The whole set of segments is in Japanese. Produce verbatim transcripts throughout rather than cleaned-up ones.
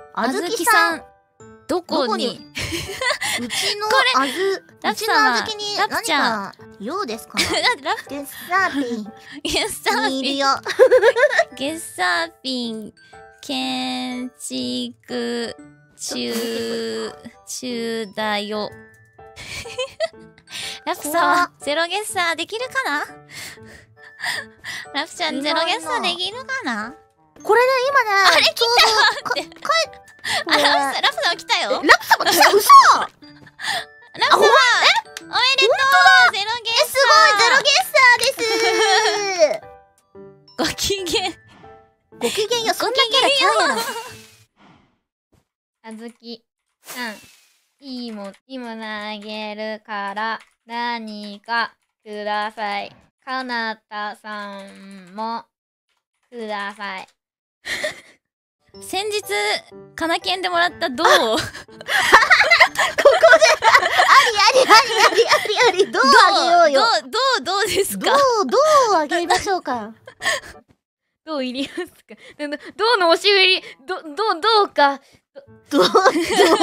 あずきさん、 どこにうちのあず、うちのあずきに何か用ですか？ ラゲッサーピンゲッサーピンにいるよ。 ゲッサーピン建築中中だよ。ラプさんはゼロゲッサーできるかな？ラプちゃんゼロゲッサーできるかな？ これね、今ね、 あれ来たよって。あ、ラプさん、ラプさん来たよ。 ラプさんも来た、嘘！ ラプさん、おめでとう、ゼロゲッサー。 すごい、ゼロゲッサーです。 ご機嫌。 ご機嫌よ、そんなキャラちゃうやろ。 あずきさん、いいもん、いいものあげるから、何かください。かなたさんも、ください。 先日、かなけんでもらった銅を。ここで、 ありありありありあり、銅あげようよ。 銅、銅、銅ですか？ 銅、銅をあげましょうか。 どう入りますか？どうの押し売り、ど、どう、どうか。 どう、どう。なんだよ。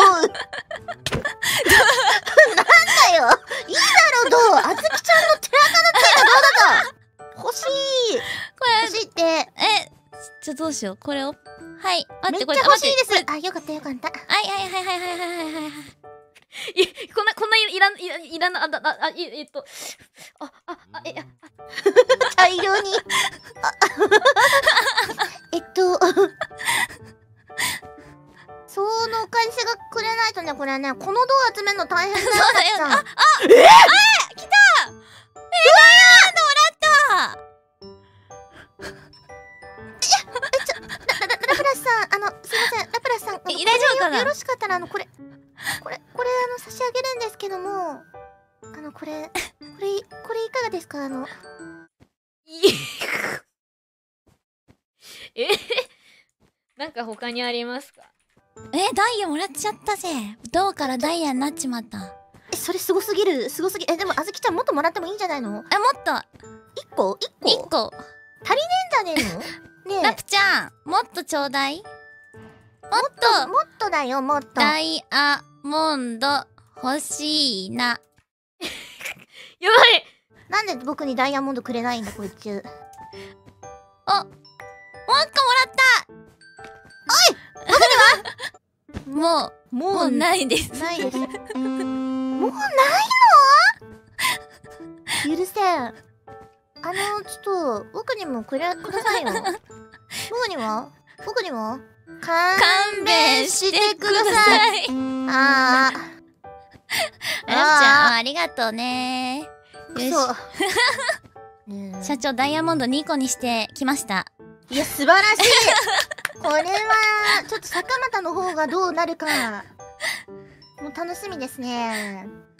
いいだろ、銅。あずきちゃんの手垢のついた銅だぞ。欲しい。 これ、 欲しいって。 え、ちょ、どうしよう。これを。はい。待って、これ。 めっちゃ欲しいです。あ、よかったよかった。 はいはいはいはいはいはいはいはい。 い、こんな、こんないらん、いらん、いらん、あ、あ、あ、えっと、あ、あ、あ、え、あ、 大量に。えっと、そのお返しがくれないとね、これね、この銅集めるの大変だよ。 そうだよ。あ、あ、 ええ、来た。え、ダイヤモンドもらった。 ラプラスさん、あの、すいません、ラプラスさん、あの大丈夫かな？ よろしかったら、あの、これ、これ、これ、あの、差し上げるんですけども、あの、これ、これ、これいかがですか？あの、 えなんか他にありますか？ え、ダイヤもらっちゃったぜ。銅からダイヤになっちまった。 え、それすごすぎる、すごすぎ、え、でも、あずきちゃんもっともらってもいいんじゃないの？ え、もっと。 一個一個一個。 足りねえんじゃねえの？ねえ。 ラプちゃん、もっとちょうだい。もっと、 もっとだよ、もっと。 ダイヤモンド欲しいな。 やばい。 なんで僕にダイヤモンドくれないんだ、こいつ。 あ、もう一個もらったおい僕にはもう、 ももうないです。 ないです。もうないの？許せん。あの、ちょっと、僕にもくれ、くださいよ。僕には僕には勘勘弁してください。 あー。 ラプちゃん、ありがとうね。よし。 そう。ねえ社長、ダイヤモンドにこにしてきました。 いや、素晴らしい。これは、ちょっと坂本の方がどうなるか、もう楽しみですね。